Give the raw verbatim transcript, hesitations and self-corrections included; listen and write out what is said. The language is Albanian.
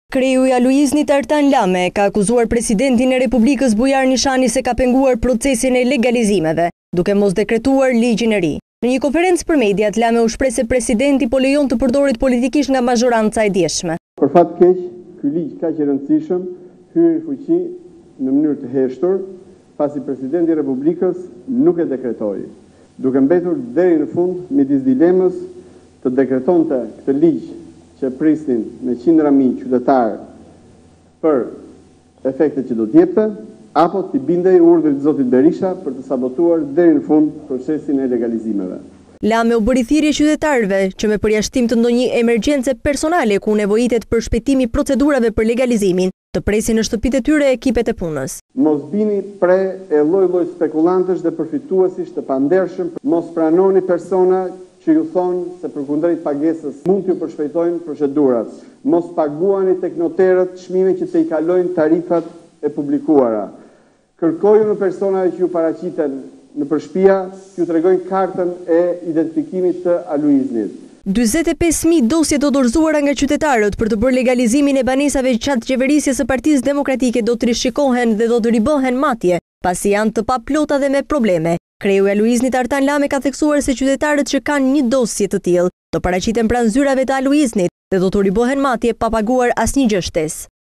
Kreu i Aloiznit Artan Lame ka akuzuar presidentin e Republikës Bujar Nishani se ka penguar procesin e legalizimeve, duke mos dekretuar ligjin e ri. Në një konferencë për mediat, Lame u shpreh se presidenti po lejon të përdoret politikisht nga mazhoranca e dieshme. Për fat keq, ky ligj kaq i rëndësishëm hyri në fuqi në mënyrë të heshtur, pasi presidenti i Republikës nuk e dekretoi, duke mbetur deri në fund midis dilemës të dekretonte këtë ligj që prisnin me qindra mijë qytetarë për efektet që do t'jepte, apo t'i bindej urdhrit të zotit Berisha për të sabotuar deri në fund procesin e legalizimeve. Lame u bëri thirrje qytetarëve që me përjashtim të ndonjë emergjence personale ku nevojitet për shpejtimi procedurave për legalizimin, të presin në shtëpitë e tyre ekipet e punës. Mos bini pre e lloj-lloj spekulantësh dhe përfituesish të pandershëm, mos pranoni persona që ju thonë se përkundrejt pagesës mund t'ju përshpejtojnë procedurat. Mos paguani tek noterët çmime që të i kalojnë tarifat e publikuara. Kërkoju në personave që ju paraqiten në përshpia, që ju tregojnë kartën e identifikimit të Aloiznit. dyzet e pesë mijë dosje të dorëzuara nga qytetarët për të bërë legalizimin e banesave qatë qeverisjes së Partisë Demokratike do të rishikohen dhe do të ribëhen matje, pasi janë të paplota dhe me probleme. Kreu i Aloiznit Artan Lame ka theksuar se qytetarët që kanë një dosje të tillë do paraqiten pranë zyrave të Aloiznit dhe do të ribohen matje pa paguar asnjë gjë shtesë.